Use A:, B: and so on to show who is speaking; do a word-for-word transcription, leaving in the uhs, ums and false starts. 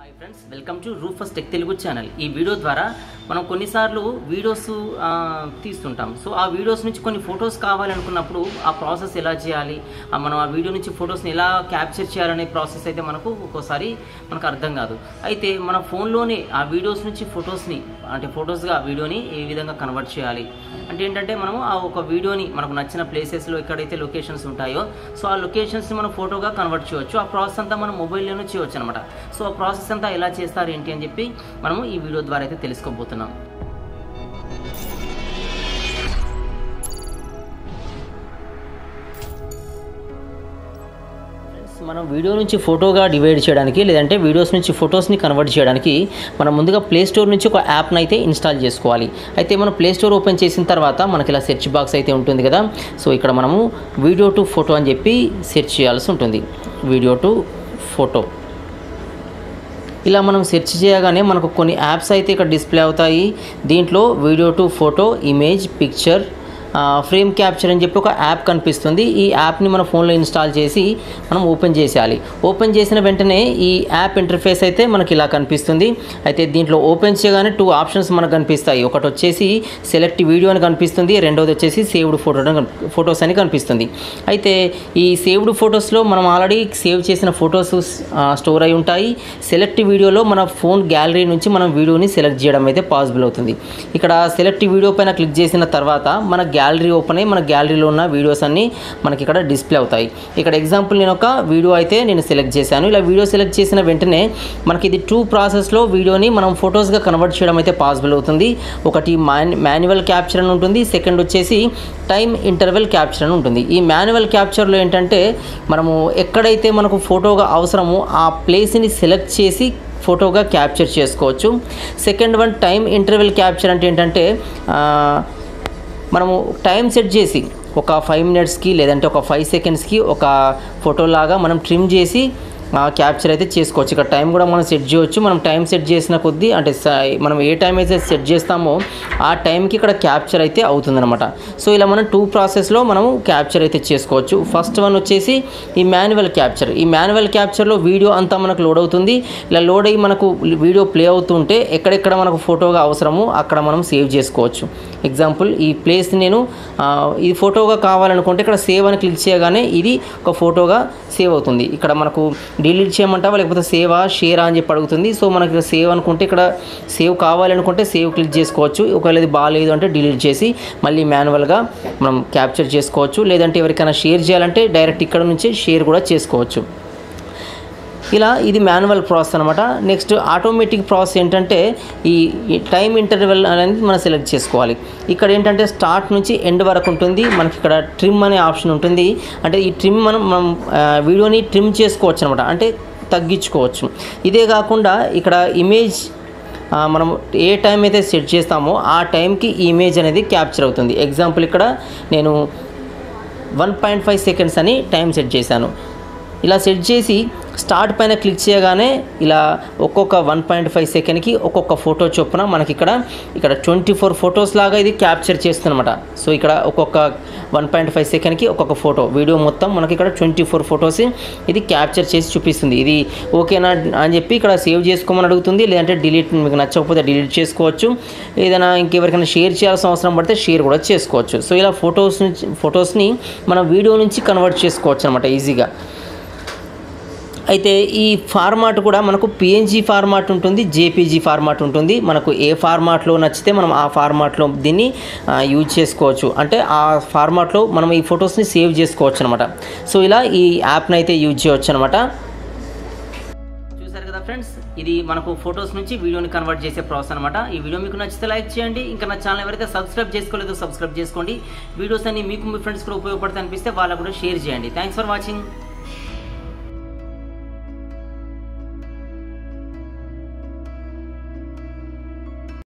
A: Hi friends, welcome to Rufus tech Telugu channel. ఈ video ద్వారా మనం కొన్నిసార్లు వీడియోస్ తీస్తుంటాం. సో ఆ వీడియోస్ నుంచి కొన్ని ఫొటోస్ కావాలనుకున్నప్పుడు ఆ ప్రాసెస్ ఎలా చేయాలి, మనం ఆ వీడియో నుంచి ఫొటోస్ని ఎలా క్యాప్చర్ చేయాలనే ప్రాసెస్ అయితే మనకు ఒక్కోసారి మనకు అర్థం కాదు. అయితే మన ఫోన్లోనే ఆ వీడియోస్ నుంచి ఫొటోస్ని అంటే ఫొటోస్గా వీడియోని ఏ విధంగా కన్వర్ట్ చేయాలి అంటే ఏంటంటే మనము ఆ ఒక వీడియోని మనకు నచ్చిన ప్లేసెస్లో ఎక్కడైతే లొకేషన్స్ ఉంటాయో సో ఆ లొకేషన్స్ని మనం ఫోటోగా కన్వర్ట్ చేయవచ్చు. ఆ ప్రాసెస్ అంతా మనం మొబైల్లోనే చేయవచ్చు అనమాట. సో ఆ ప్రాసెస్ అంతా ఎలా చేస్తారు ఏంటి అని చెప్పి మనము ఈ వీడియో ద్వారా అయితే తెలుసుకోబోతున్నాం. మనం వీడియో నుంచి ఫోటోగా డివైడ్ చేయడానికి లేదంటే వీడియోస్ నుంచి ఫొటోస్ని కన్వర్ట్ చేయడానికి మనం ముందుగా ప్లే స్టోర్ నుంచి ఒక యాప్ని అయితే ఇన్స్టాల్ చేసుకోవాలి. అయితే మనం ప్లే స్టోర్ ఓపెన్ చేసిన తర్వాత మనకి ఇలా సెర్చ్ బాక్స్ అయితే ఉంటుంది కదా. సో ఇక్కడ మనము వీడియో టు ఫోటో అని చెప్పి సెర్చ్ చేయాల్సి ఉంటుంది. వీడియో టు ఫోటో ఇలా మనం సెర్చ్ చేయగానే మనకు కొన్ని యాప్స్ అయితే ఇక్కడ డిస్ప్లే అవుతాయి. దీంట్లో video to photo, image, picture, frame capture అని చెప్పి ఒక యాప్ కనిపిస్తుంది. ఈ యాప్ని మన ఫోన్లో ఇన్స్టాల్ చేసి మనం ఓపెన్ చేసేయాలి. ఓపెన్ చేసిన వెంటనే ఈ యాప్ ఇంటర్ఫేస్ అయితే మనకి ఇలా కనిపిస్తుంది. అయితే దీంట్లో ఓపెన్ చేయగానే టూ ఆప్షన్స్ మనకు కనిపిస్తాయి. ఒకటి వచ్చేసి సెలెక్ట్ వీడియో అని కనిపిస్తుంది, రెండోది వచ్చేసి సేవ్డ్ ఫోటో ఫొటోస్ అని కనిపిస్తుంది. అయితే ఈ సేవ్డ్ ఫొటోస్లో మనం ఆల్రెడీ సేవ్ చేసిన ఫొటోస్ స్టోర్ అయి ఉంటాయి. సెలెక్ట్ వీడియోలో మన ఫోన్ గ్యాలరీ నుంచి మనం వీడియోని సెలెక్ట్ చేయడం అయితే పాసిబుల్ అవుతుంది. ఇక్కడ సెలెక్ట్ వీడియో పైన క్లిక్ చేసిన తర్వాత మన గ్యాలరీ ఓపెన్ అయ్యి మన గ్యాలరీలో ఉన్న వీడియోస్ అన్నీ మనకి ఇక్కడ డిస్ప్లే అవుతాయి. ఇక్కడ ఎగ్జాంపుల్ నేను ఒక వీడియో అయితే నేను సెలెక్ట్ చేశాను. ఇలా వీడియో సెలెక్ట్ చేసిన వెంటనే మనకి ఇది టూ ప్రాసెస్లో వీడియోని మనం ఫొటోస్గా కన్వర్ట్ చేయడం అయితే పాసిబుల్ అవుతుంది. ఒకటి మాన్ మాన్యువల్ క్యాప్చర్ అని ఉంటుంది, సెకండ్ వచ్చేసి టైమ్ ఇంటర్వెల్ క్యాప్చర్ అని ఉంటుంది. ఈ మాన్యువల్ క్యాప్చర్లో ఏంటంటే మనము ఎక్కడైతే మనకు ఫోటోగా అవసరమో ఆ ప్లేస్ని సెలెక్ట్ చేసి ఫోటోగా క్యాప్చర్ చేసుకోవచ్చు. Second one time interval capture అంటే ఏంటంటే మనము టైం సెట్ చేసి ఒక ఫైవ్ మినిట్స్కి లేదంటే ఒక ఫైవ్ సెకండ్స్కి ఒక ఫోటోలాగా మనం ట్రిమ్ చేసి క్యాప్చర్ అయితే చేసుకోవచ్చు. ఇక్కడ టైం కూడా మనం సెట్ చేయవచ్చు. మనం టైం సెట్ చేసిన కొద్దీ అంటే మనం ఏ టైం అయితే సెట్ చేస్తామో ఆ టైంకి ఇక్కడ క్యాప్చర్ అయితే అవుతుందన్నమాట. సో ఇలా మనం టూ ప్రాసెస్లో మనము క్యాప్చర్ అయితే చేసుకోవచ్చు. ఫస్ట్ వన్ వచ్చేసి ఈ మాన్యువల్ క్యాప్చర్. ఈ మాన్యువల్ క్యాప్చర్లో వీడియో అంతా మనకు లోడ్ అవుతుంది. ఇలా లోడ్ అయ్యి మనకు వీడియో ప్లే అవుతుంటే ఎక్కడెక్కడ మనకు ఫోటోగా అవసరమో అక్కడ మనం సేవ్ చేసుకోవచ్చు. ఎగ్జాంపుల్ ఈ ప్లేస్ నేను ఇది ఫోటోగా కావాలనుకుంటే ఇక్కడ సేవ్ అని క్లిక్ చేయగానే ఇది ఒక ఫోటోగా సేవ్ అవుతుంది. ఇక్కడ మనకు డిలీట్ చేయమంటావా లేకపోతే సేవా షేరా అని చెప్పి అడుగుతుంది. సో మనకి ఇక్కడ సేవ్ అనుకుంటే ఇక్కడ సేవ్ కావాలనుకుంటే సేవ్ క్లిక్ చేసుకోవచ్చు. ఒకవేళ ఇది బాగాలేదు అంటే డిలీట్ చేసి మళ్ళీ మాన్యువల్గా మనం క్యాప్చర్ చేసుకోవచ్చు. లేదంటే ఎవరికైనా షేర్ చేయాలంటే డైరెక్ట్ ఇక్కడ నుంచి షేర్ కూడా చేసుకోవచ్చు. ఇలా ఇది మాన్యువల్ ప్రాసెస్ అనమాట. నెక్స్ట్ ఆటోమేటిక్ ప్రాసెస్ ఏంటంటే ఈ టైం ఇంటర్వెల్ అనేది మనం సెలెక్ట్ చేసుకోవాలి. ఇక్కడ ఏంటంటే స్టార్ట్ నుంచి ఎండ్ వరకు ఉంటుంది. మనకి ఇక్కడ ట్రిమ్ అనే ఆప్షన్ ఉంటుంది. అంటే ఈ ట్రిమ్ మనం మనం వీడియోని ట్రిమ్ చేసుకోవచ్చు అనమాట, అంటే తగ్గించుకోవచ్చు. ఇదే కాకుండా ఇక్కడ ఇమేజ్ మనం ఏ టైం అయితే సెట్ చేస్తామో ఆ టైంకి ఈ ఇమేజ్ అనేది క్యాప్చర్ అవుతుంది. ఎగ్జాంపుల్ ఇక్కడ నేను వన్ పాయింట్ ఫైవ్ సెకండ్స్ అని టైం సెట్ చేశాను. ఇలా సెట్ చేసి స్టార్ట్ పైన క్లిక్ చేయగానే ఇలా ఒక్కొక్క వన్ పాయింట్ ఫైవ్ సెకండ్కి ఒక్కొక్క ఫోటో చొప్పున మనకి ఇక్కడ ఇక్కడ ట్వంటీ ఫోర్ ఫొటోస్ లాగా ఇది క్యాప్చర్ చేస్తుందన్నమాట. సో ఇక్కడ ఒక్కొక్క వన్ పాయింట్ ఫైవ్ సెకండ్కి ఒక్కొక్క ఫోటో వీడియో మొత్తం మనకి ఇక్కడ ట్వంటీ ఫోర్ ఫొటోస్ ఇది క్యాప్చర్ చేసి చూపిస్తుంది. ఇది ఓకేనా అని చెప్పి ఇక్కడ సేవ్ చేసుకోమని అడుగుతుంది. లేదంటే డిలీట్ మీకు నచ్చకపోతే డిలీట్ చేసుకోవచ్చు. ఏదైనా ఇంకెవరికైనా షేర్ చేయాల్సిన అవసరం పడితే షేర్ కూడా చేసుకోవచ్చు. సో ఇలా ఫొటోస్ నుంచి ఫొటోస్ని మనం వీడియో నుంచి కన్వర్ట్ చేసుకోవచ్చు అనమాట ఈజీగా. అయితే ఈ ఫార్మాట్ కూడా మనకు పిఎన్జీ ఫార్మాట్ ఉంటుంది, జేపీజీ ఫార్మాట్ ఉంటుంది. మనకు ఏ ఫార్మాట్లో నచ్చితే మనం ఆ ఫార్మాట్లో దీన్ని యూజ్ చేసుకోవచ్చు. అంటే ఆ ఫార్మాట్లో మనం ఈ ఫొటోస్ని సేవ్ చేసుకోవచ్చు అనమాట. సో ఇలా ఈ యాప్ని అయితే యూజ్ చేయవచ్చు అనమాట. చూసారు కదా ఫ్రెండ్స్, ఇది మనకు ఫొటోస్ నుంచి వీడియోని కన్వర్ట్ చేసే ప్రాసెస్ అనమాట. ఈ వీడియో మీకు నచ్చితే లైక్ చేయండి. ఇంకా నా ఛానల్ ఎవరైతే సబ్స్క్రైబ్ చేసుకోలేదో సబ్స్క్రైబ్ చేసుకోండి. వీడియోస్ అన్ని మీకు మీ ఫ్రెండ్స్ కూడా ఉపయోగపడితే అనిపిస్తే వాళ్ళకు కూడా షేర్ చేయండి. Thanks for watching.